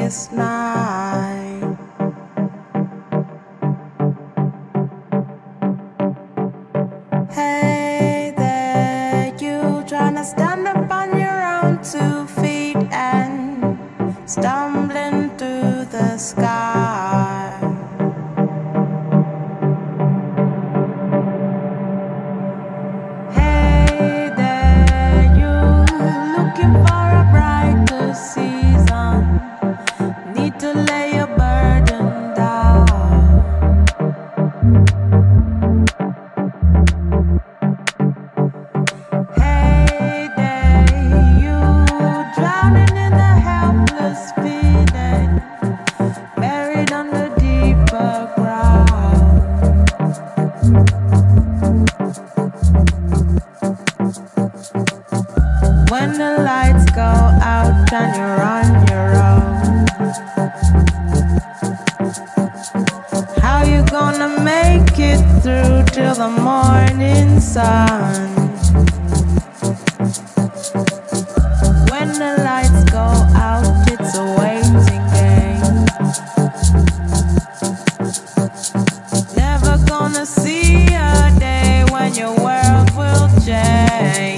darkest night. Hey there, you tryna stand up on your own 2 feet and stumbling through the sky. Hey there, you looking for a brighter season, need to lay your burden down. Hey there, you drowning in a helpless feeling, buried under deeper ground. When the lights go out and you're on your own, how you gonna make it through till the morning sun? When the lights go out, it's a waiting game. Never gonna see a day when your world will change.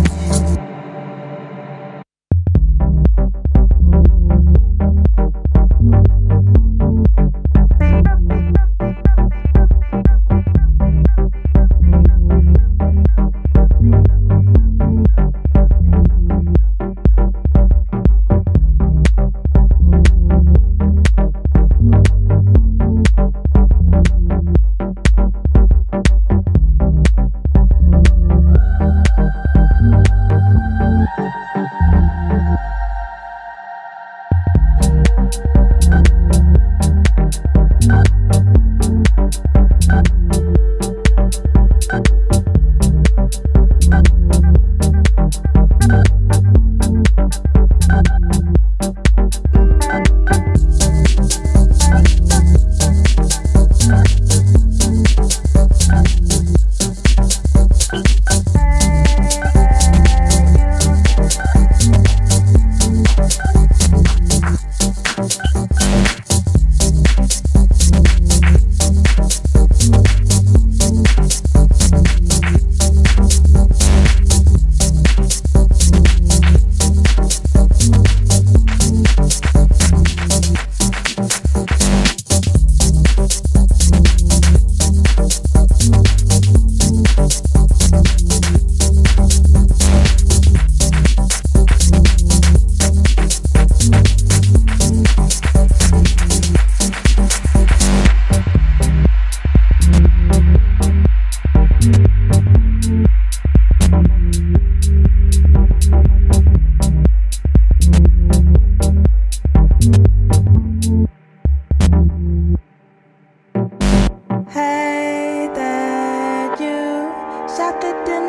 Hey there, you shattered in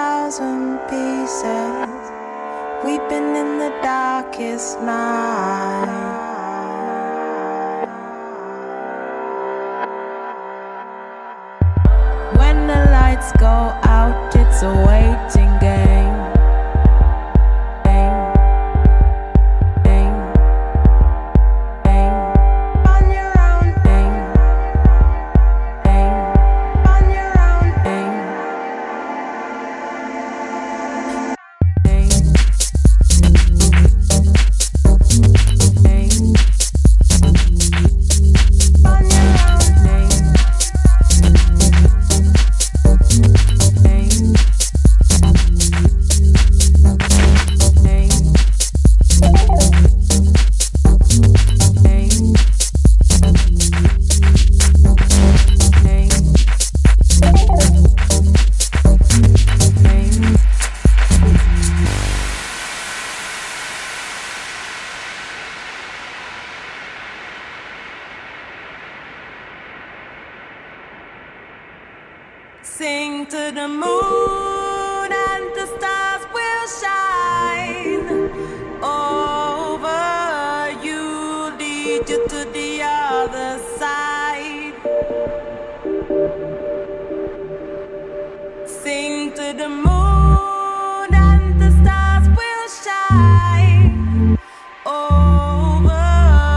1,000 pieces, weeping in the darkest night. When the lights go out, it's a waiting game. Sing to the moon and the stars will shine over you, lead you to the other side. Sing to the moon and the stars will shine over